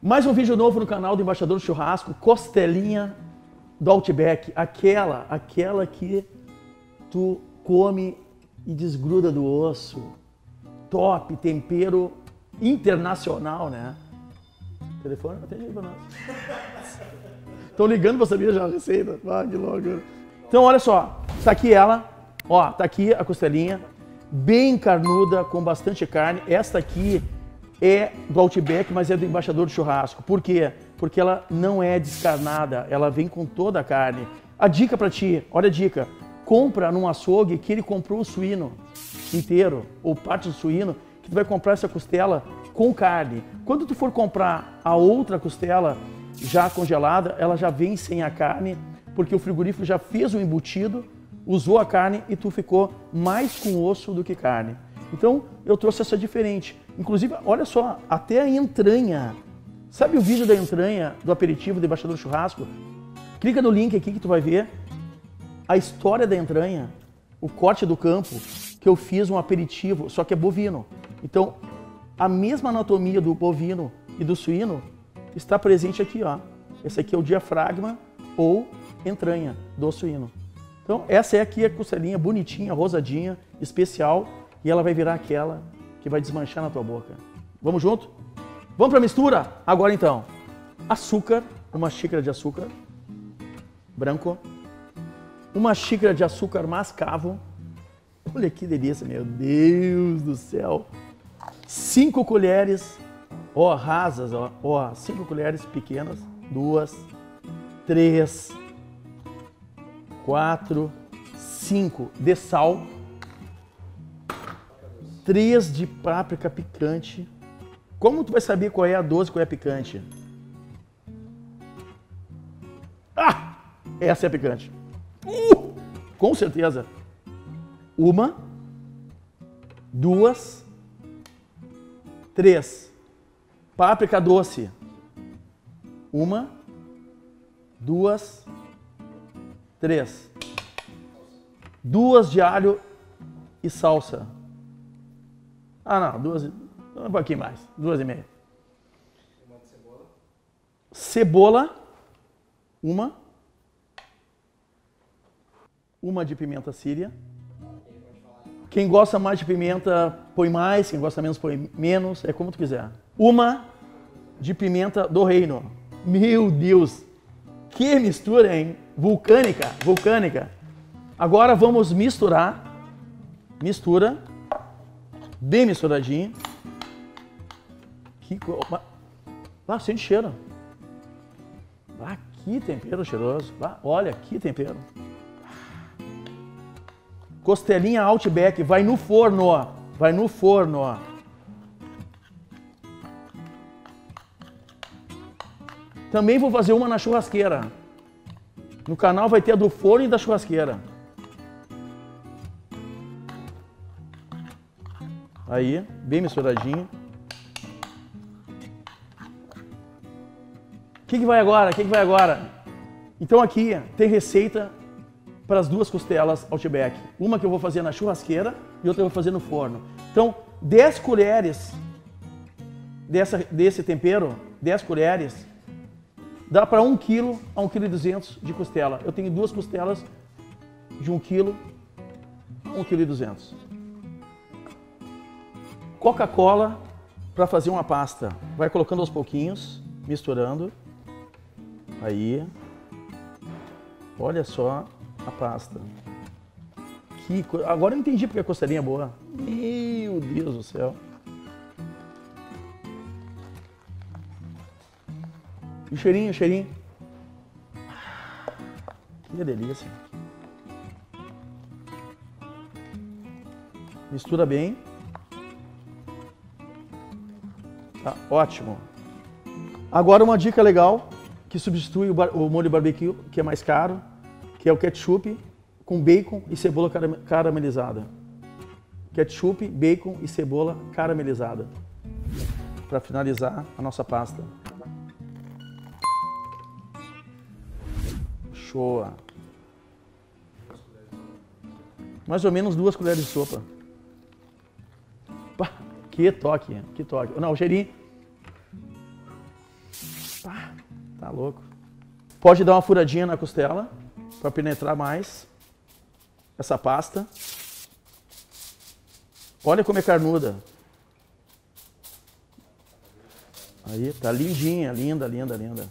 Mais um vídeo novo no canal do Embaixador do Churrasco, costelinha do Outback, aquela que tu come e desgruda do osso. Top, tempero internacional, né? Telefone, atende aí pra nós. Estão ligando pra saber já a receita. Ah, que louco. Então, olha só, tá aqui ela, ó, tá aqui a costelinha, bem carnuda, com bastante carne. Esta aqui é do Outback, mas é do Embaixador do Churrasco. Por quê? Porque ela não é descarnada, ela vem com toda a carne. A dica pra ti, olha a dica, compra num açougue que ele comprou o suíno inteiro, ou parte do suíno, que tu vai comprar essa costela com carne. Quando tu for comprar a outra costela já congelada, ela já vem sem a carne, porque o frigorífico já fez o embutido, usou a carne e tu ficou mais com osso do que carne. Então, eu trouxe essa diferente. Inclusive, olha só, até a entranha. Sabe o vídeo da entranha do aperitivo do Embaixador do Churrasco? Clica no link aqui que tu vai ver a história da entranha, o corte do campo, que eu fiz um aperitivo, só que é bovino. Então, a mesma anatomia do bovino e do suíno está presente aqui, ó. Esse aqui é o diafragma ou entranha do suíno. Então, essa é aqui a costelinha bonitinha, rosadinha, especial, e ela vai virar aquela que vai desmanchar na tua boca. Vamos junto? Vamos para a mistura? Agora então, açúcar, uma xícara de açúcar branco, uma xícara de açúcar mascavo. Olha que delícia, meu Deus do céu. 5 colheres, ó, rasas, ó, 5 colheres pequenas, 2, 3, 4, 5 de sal, 3 de páprica picante. Como tu vai saber qual é a doce e qual é a picante? Ah! Essa é a picante. Com certeza. 1, 2, 3. Páprica doce. 1, 2, 3. 2 de alho e salsa. Ah, não, 2, um pouquinho mais, 2,5. Uma de cebola. Cebola, uma de pimenta síria. Quem gosta mais de pimenta, põe mais, quem gosta menos, põe menos, é como tu quiser. 1 de pimenta do reino. Meu Deus, que mistura, hein? Vulcânica, vulcânica. Agora vamos misturar. Mistura. Bem misturadinho. Ah, sente cheiro. Ah, que tempero cheiroso. Ah, olha, que tempero. Costelinha Outback, vai no forno, ó. Vai no forno, ó. Também vou fazer uma na churrasqueira. No canal vai ter a do forno e da churrasqueira. Aí, bem misturadinho. O que vai agora? O que vai agora? Então aqui tem receita para as 2 costelas Outback. Uma que eu vou fazer na churrasqueira e outra eu vou fazer no forno. Então, 10 colheres desse tempero, 10 colheres, dá para 1 kg a 1,2 kg de costela. Eu tenho 2 costelas de 1 kg a 1,2 kg. Coca-Cola para fazer uma pasta. Vai colocando aos pouquinhos, misturando. Aí, olha só a pasta. Agora eu entendi porque a costelinha é boa. Meu Deus do céu. E o cheirinho, o cheirinho. Que delícia. Mistura bem. Tá ótimo. Agora uma dica legal que substitui o molho barbecue, que é mais caro, que é o ketchup com bacon e cebola caramelizada. Ketchup, bacon e cebola caramelizada. Para finalizar a nossa pasta. Show! Mais ou menos 2 colheres de sopa. Pá, que toque, que toque. Não, o cheirinho. Tá louco. Pode dar uma furadinha na costela para penetrar mais essa pasta. Olha como é carnuda. Aí, tá lindinha, linda, linda, linda.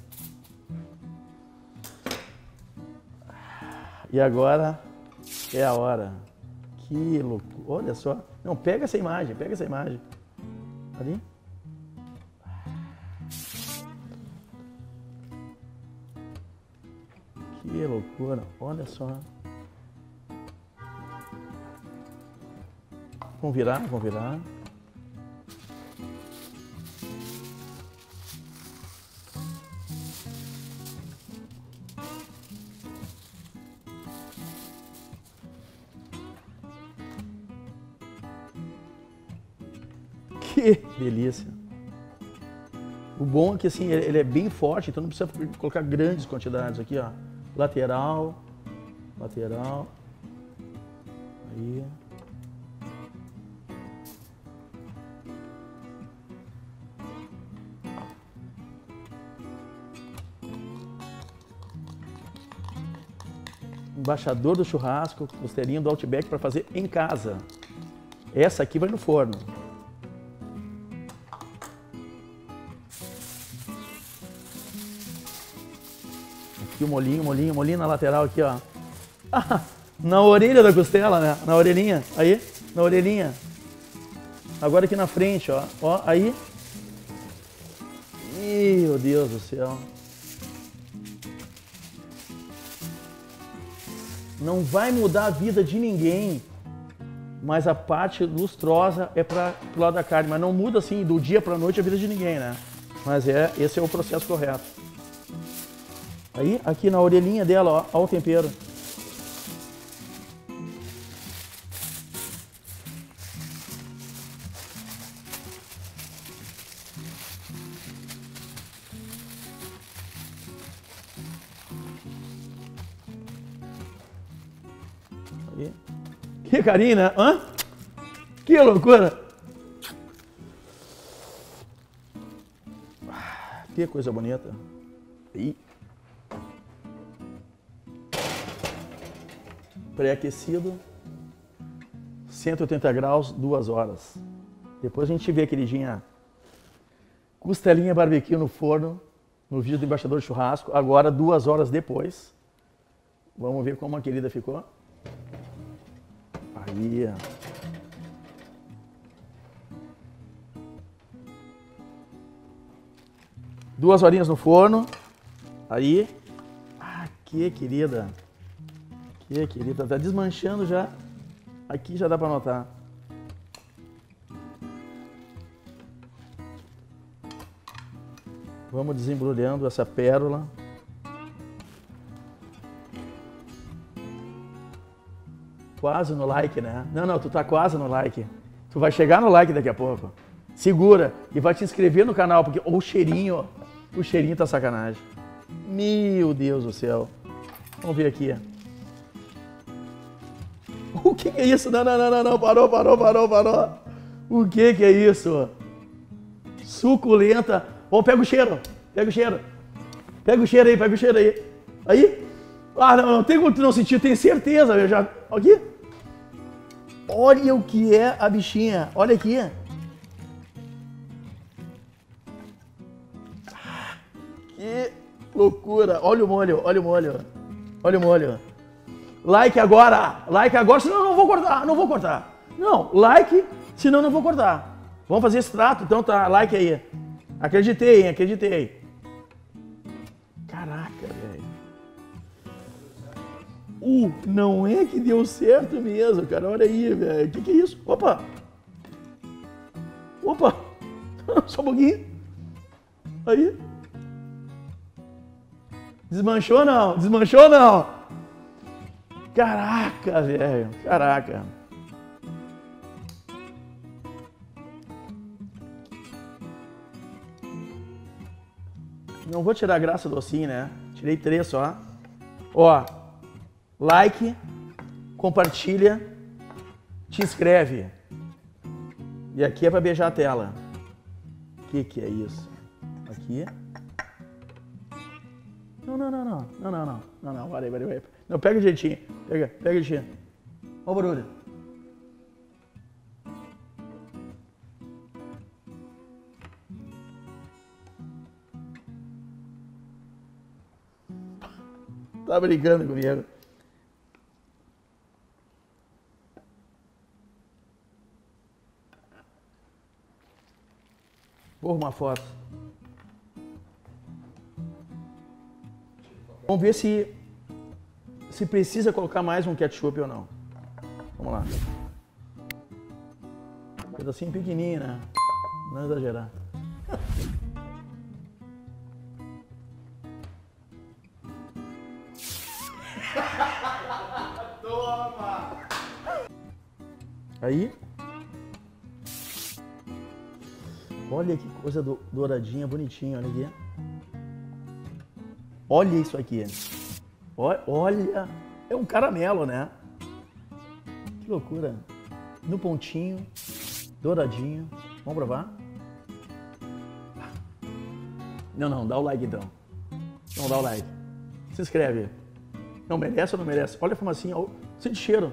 E agora é a hora. Que loucura. Olha só. Não, pega essa imagem, pega essa imagem. Ali. Que loucura. Olha só. Vamos virar, vamos virar. Que delícia! O bom é que assim, ele é bem forte, então não precisa colocar grandes quantidades aqui, ó. Lateral, lateral. Aí. Embaixador do churrasco, costelinha do Outback para fazer em casa. Essa aqui vai no forno. Aqui o molinho na lateral aqui, ó. Ah, na orelha da costela, né? Na orelhinha, aí, na orelhinha. Agora aqui na frente, ó. Ó, aí. Meu Deus do céu. Não vai mudar a vida de ninguém, mas a parte lustrosa é para o lado da carne. Mas não muda assim do dia para a noite a vida de ninguém, né? Mas esse é o processo correto. Aí, aqui na orelhinha dela, ó, ó o tempero. Aí. Que carinho, né? Hã? Que loucura! Que coisa bonita. Aí. Pré-aquecido, 180 graus, 2 horas. Depois a gente vê, queridinha, costelinha barbecue no forno, no vídeo do Embaixador Churrasco, agora 2 horas depois. Vamos ver como a querida ficou. Aí. 2 horinhas no forno. Aí. Ah, que querida. Que querida, tá desmanchando já. Aqui já dá para notar. Vamos desembrulhando essa pérola. Quase no like, né? Não, tu tá quase no like. Tu vai chegar no like daqui a pouco. Segura e vai te inscrever no canal, porque o cheirinho tá sacanagem. Meu Deus do céu. Vamos ver aqui. O que é isso? Não, parou. O que é isso? Suculenta. Ó, pega o cheiro. Pega o cheiro aí. Aí? Ah, não tem como tu não sentir, tenho certeza. Eu já... Aqui. Olha o que é a bichinha. Olha aqui. Que loucura. Olha o molho. Like agora, senão eu não vou cortar. Não, like, senão eu não vou cortar. Vamos fazer esse trato, então tá, like aí. Acreditei. Caraca, velho. Não é que deu certo mesmo, cara, olha aí, velho. Que é isso? Opa, só um pouquinho. Aí. Desmanchou não? Caraca, velho. Caraca. Não vou tirar a graça do ossinho, né? Tirei 3 só. Ó, like, compartilha, te inscreve. E aqui é para beijar a tela. Que é isso? Aqui. Não, não, não, não. Não, não, não. Não, não. Vai. Não, pega o jeitinho. Pega o jeitinho. Olha o barulho. Tá brincando comigo. Vou arrumar foto. Vamos ver se precisa colocar mais um ketchup ou não. Vamos lá. Um pedacinho pequenininho, né? Não exagerar. Toma! Aí. Olha que coisa douradinha, bonitinha, olha aqui. Olha isso aqui. Olha, é um caramelo, né? Que loucura. No pontinho, douradinho. Vamos provar? Não, dá o like então. Não, dá o like. Se inscreve. Não merece ou não merece? Olha a fumacinha, sente cheiro.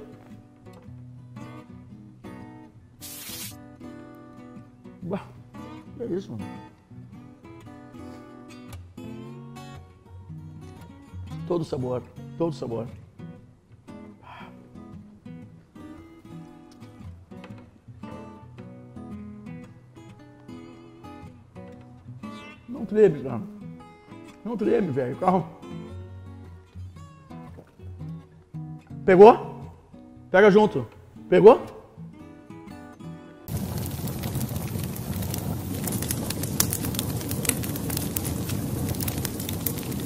Uau, é isso, mano. Todo sabor, todo sabor. Não treme, cara. Não treme, velho. Calma. Pegou? Pega junto. Pegou?